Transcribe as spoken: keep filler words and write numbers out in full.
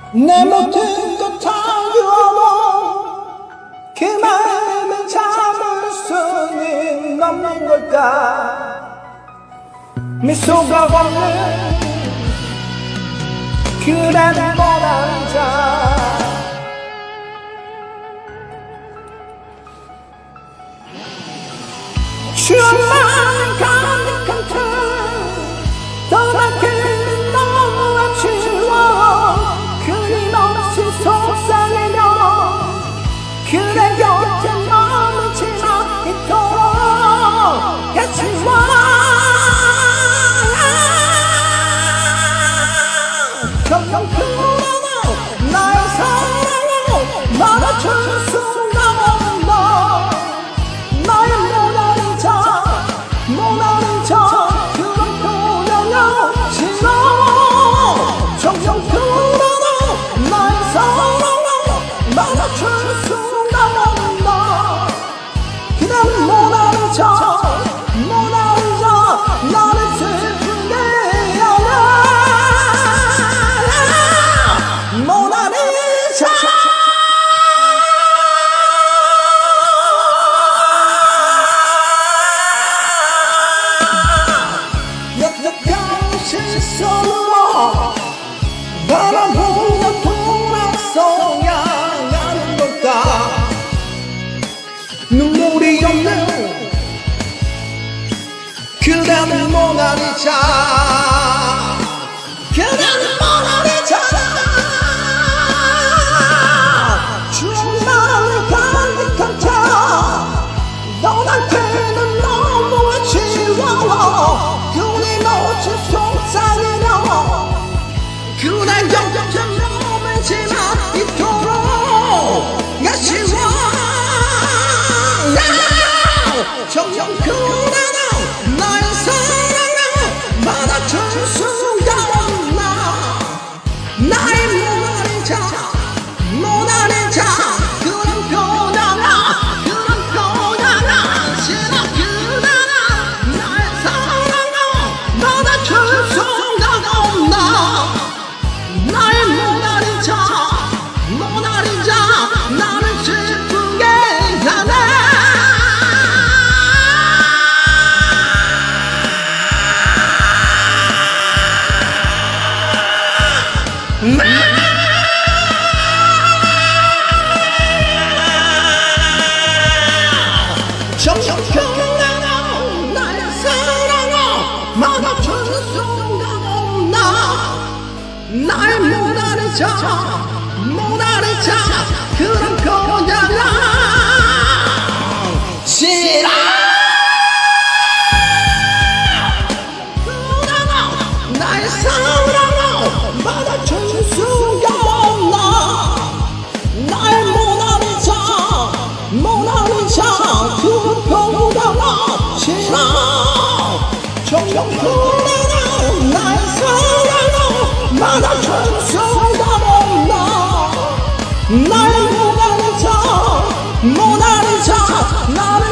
내 모든 것 다 유어도 그 마음을 잡을 수는 없는 걸까. 미소가 없는 그대 뻔한 자, 추억만 가득한 틈 떠나기는 너무 아쉬워. 끊임없이 속상해며 그대 곁에 머물지만 이토록 아쉬워. 점점 그려도 나의 사랑을 말아줄 수가 없나. 나의 모나리자 모나리자 그런 표현이 싫어. 점점 그려도 나의 사랑을 말아줄 수가 없나. 그냥 모나리자 모나리자 나를 슬프게 하냐. 모나리자 약간 실수로 바라보며 돌아서야 하는 걸까. 눈물이 없는 그대는 모나리자 그대는 모나리자. 추억만을 가득한 차 떠나기는 너무 아쉬워. 끊임없이 속상해려 그대 곁에 머물지만 이토록 아쉬워. 정녕 그대는 나의 사랑을 받아줄 수가 없나. 나의 모나리자 모나리자 그런 표현아 그런 표현아 싫어. 그대는 나의 사랑을 받아줄 수가 없나. 나의 모나리자 모나리자 나를 슬프게 하네. 정녕 그대는 나의 사랑을 막아줄 수가 없나. 나의 모나리자 모나리자 그런 표현아 싫어. 그대는 나의 사랑을 받아줄 수가 없나. 나의 모나리자 모나리자 그런 표현아 싫어. 정녕 그대는 나의 사랑을 받아줄 수가 없나. 나의 모나리자 모나리자 나를